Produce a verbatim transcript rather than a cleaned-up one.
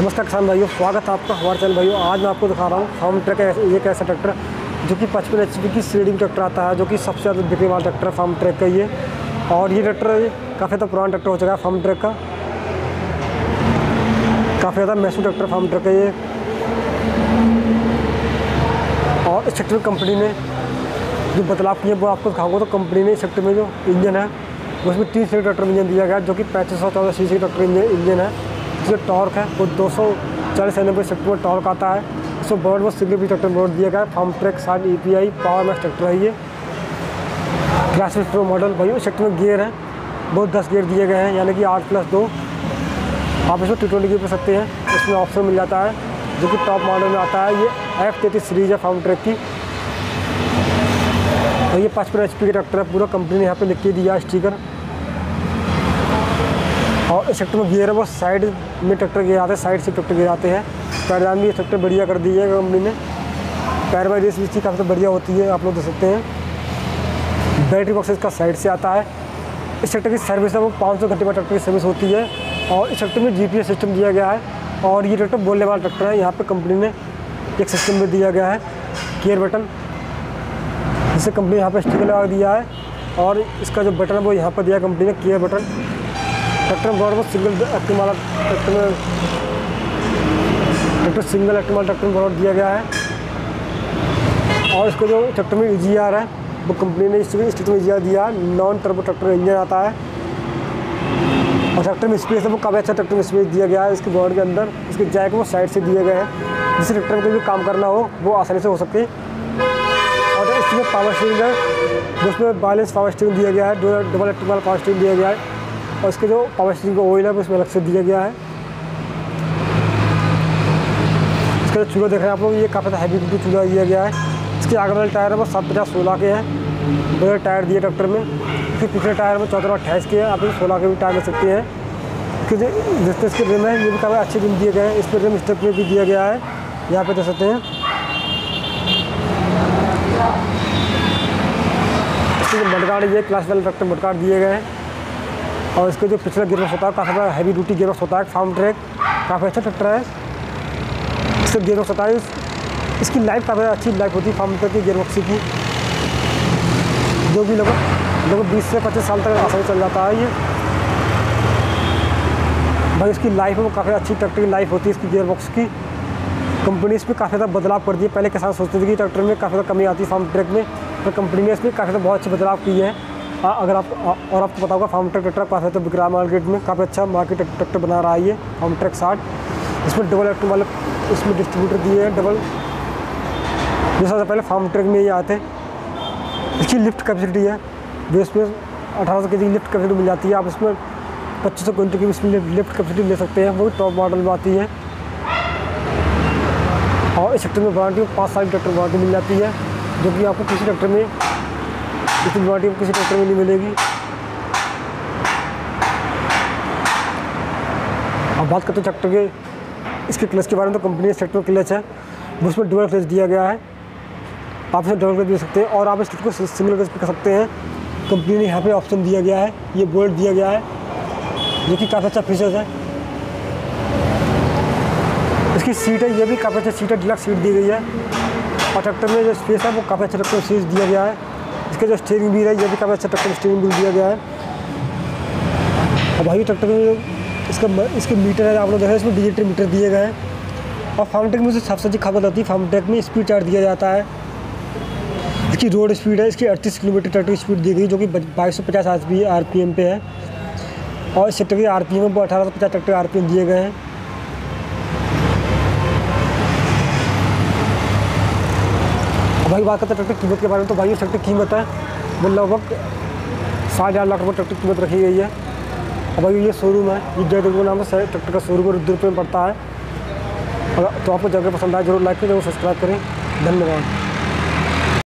नमस्कार किसान भाइयों, स्वागत है आपका हमारे चैनल भाइयों। आज मैं आपको दिखा रहा हूँ फार्म ट्रैक। एक ऐसा ट्रैक्टर जो कि पचपन एच पी की सीडिंग ट्रैक्टर आता है, जो कि सबसे ज़्यादा बिकने वाला ट्रैक्टर है फार्म ट्रैक का ये। और ये ट्रैक्टर काफ़ी ज़्यादा पुराना ट्रैक्टर हो चुका है फार्म ट्रैक का, काफ़ी ज़्यादा महसूस ट्रैक्टर फार्म ट्रैक का ये। और इस ट्रैक्टर में कंपनी ने जो बदलाव किए वो आपको दिखाऊंगा। तो कंपनी ने इस ट्रैक्टर में जो इंजन है उसमें तीन सीटर ट्रैक्टर में इंजन दिया गया है, जो कि पैंतीस सौ चौदह सी सी ट्रैक्टर इंजन है। इसमें टॉर्क है वो दो सौ चालीस एन एम पर सेक्टर में टॉर्क आता है। इसमें बोर्ड में सिंगल भी ट्रैक्टर बोर्ड दिया गया है। फार्म ट्रैक साठ E P I power max tractor है ये, क्लासिक प्रो मॉडल। भाई इस ट्रैक्टर में गियर है वो दस गियर दिए गए हैं, यानी कि आठ प्लस दो। आप इसमें टू ट्वेंटी गियर कर सकते हैं। इसमें ऑप्शन मिल जाता है जो कि टॉप मॉडल में आता है। ये एफ तैंतीस सीरीज है फार्म ट्रैक की, और ये पचपन एच पी का ट्रैक्टर है। पूरा कंपनी ने यहाँ पे लिख के दिया स्टिकर। और इस ट्रैक्टर में गियर है वो साइड में ट्रैक्टर गियर आते हैं, साइड से ट्रैक्टर गियर आते हैं। पैरदान भी ये ट्रैक्टर बढ़िया कर दी है कंपनी ने। पैर बाई रेस इसकी काफ़ी बढ़िया होती है, आप लोग देख सकते हैं। बैटरी बॉक्स इसका साइड से आता है। इस ट्रैक्टर की सर्विस है वो पाँच सौ घंटे में ट्रैक्टर की सर्विस होती है। और इस ट्रैक्टर में जी पी एस सिस्टम दिया गया है। और ये ट्रैक्टर बोलने वाला ट्रैक्टर है। यहाँ पर कंपनी ने एक सिस्टम में दिया गया है गियर बटन, जिसे कंपनी यहाँ पर स्टिकर लगा दिया है। और इसका जो बटन है वो यहाँ पर दिया कंपनी ने गियर बटन। ट्रैक्टर में बहुत सिंगल एक्टिव वाला ट्रैक्टर में ट्रैक्टर सिंगल एक्टिव वाला ट्रैक्टर में बहुत दिया गया है। और इसको जो ट्रैक्टर में ई जी आर है वो कंपनी ने इसमें ट्रैक्टर में ई जी आर दिया है। नॉन टर्बो ट्रैक्टर इंजन आता है। और ट्रैक्टर में स्पेस है वो काफ़ी अच्छा ट्रैक्टर में स्पेस दिया गया है। इसके बॉडी के अंदर इसके जैक वो साइड से दिए गए हैं, जिससे ट्रैक्टर में कोई भी काम करना हो वो आसानी से हो सके। और इसमें पावर स्टीयरिंग है, जिसमें बैलेंस पावर स्टीयरिंग दिया गया है, दो डबल एक्टिव वाला पावर स्टीयरिंग दिया गया है। और इसके जो पावर स्टीयरिंग का ऑयल है वो इसमें अलग से दिया गया है। इसका जो चूल्हा देख रहे हैं आप लोग, ये काफ़ी हैवी ड्यूटी चूल्हा दिया गया है। इसके आगे वाले टायर है वो सात पचास सोलह के हैं, दो टायर दिए ट्रैक्टर में। इसके पिछले टायर में चौदह अट्ठाईस के हैं, आप लोग सोलह के भी टायर ले सकते हैं। इसके जिससे इसके रिम है ये भी काफ़ी अच्छे रिम दिए गए हैं। इस पर रिम स्टेप में भी दिया गया है, यहाँ पे देख सकते हैं। इसके जो मडगार्ड ये क्लास वाले ट्रैक्टर मडगार्ड दिए गए हैं। और इसके जो पिछला गियरबॉक्स होता है काफ़ी ज़्यादा हैवी ड्यूटी गियरबॉक्स होता है। फार्म ट्रैक काफ़ी अच्छा ट्रैक्टर है। इसका गियरबॉक्स होता है, इसकी लाइफ काफ़ी अच्छी लाइफ होती है फार्म ट्रैक की गियरबॉक्स की, जो भी लगभग लगभग बीस से पच्चीस साल तक आसानी चल जाता है ये। भाई इसकी लाइफ है वो काफ़ी अच्छी ट्रैक्टर की लाइफ होती है इसकी गियरबॉक्स की। कंपनी इस पर काफ़ी ज़्यादा बदलाव कर दिए। पहले किसान सोचते थे कि ट्रैक्टर में काफ़ी ज़्यादा कमी आती है फार्म ट्रैक में, तो कंपनी ने इसमें काफ़ी ज़्यादा बहुत अच्छे बदलाव किए हैं। आ, अगर आप आ, और आपको पता होगा फार्म ट्रैक ट्रैक्टर काफ़ी ज़्यादा बिक रहा है मार्केट में, काफ़ी अच्छा मार्केट ट्रैक्टर बना रहा है ये फार्म ट्रैक साठ। इसमें डबल एक्टिव वाले इसमें डिस्ट्रीब्यूटर दिए हैं डबल, जो सबसे पहले फार्म ट्रैक में ही आते हैं। इसकी लिफ्ट कैपेसिटी है जो इसमें अठारह सौ के जी की लिफ्ट कैपेसिटी मिल जाती है। आप इसमें पच्चीस सौ क्विंटल की इसमें लिफ्ट कैपेसिटी ले सकते हैं, वो भी टॉप मॉडल में आती है। और इस ट्रैक्टर में वारंटी पाँच साल की ट्रैक्टर वारंटी मिल जाती है, जो कि आपको किसी ट्रैक्टर में इतनी वारंटी किसी ट्रैक्टर में नहीं मिलेगी। अब बात करते हैं ट्रैक्टर के इसके क्लच के बारे में, तो कंपनी ने ट्रैक्टर क्लच है वो उसमें डबल क्लच दिया गया है। आप इसे डबल क्लच दे सकते हैं और आप इस ट्रैक्टर को सिंगल क्लच भी कर सकते हैं। कंपनी ने यहाँ पे ऑप्शन दिया गया है, ये बोल्ट दिया गया है, जो कि काफ़ी अच्छा फीचर्स है। इसकी सीट है ये भी काफ़ी अच्छा सीट है, डिलक्स सीट दी गई है। और ट्रैक्टर में जो स्पेस है वो काफ़ी अच्छा ट्रैक्टर स्पेस दिया गया है। इसका जो स्टीयरिंग व्हील है ये भी काफ़ी अच्छा ट्रैक्टर स्टीयरिंग व्हील दिया गया है। और भाई ट्रैक्टर में इसका इसके मीटर है आप लोग देख रहे हैं, इसमें डिजिटल मीटर दिए गए हैं। और फार्म ट्रैक में से सबसे अच्छी खबर होती है फार्म ट्रैक में स्पीड चार्ट दिया जाता है। इसकी रोड स्पीड है इसकी अड़तीस किलोमीटर ट्रैक्टर की स्पीड दी गई, जो कि बाईस सौ पचास आर पी एम पे है। और इस ट्रैक्टर की आर पी एम में वो अठारह सौ पचास ट्रैक्टर आर पी एम दिए गए हैं। भाई बात करते हैं ट्रैक्टर कीमत के बारे में, तो भाई ट्रैक्टर कीमत है वो लगभग साढ़े चार लाख रुपये ट्रैक्टर कीमत रखी गई है। और भाई ये शोरूम है, ये जय दुर्गो नाम से ट्रैक्टर का शोरूम रुद्रपुर में पड़ता है। तो आपको जगह पसंद आए जरूर लाइक करें, जरूर सब्सक्राइब करें। धन्यवाद।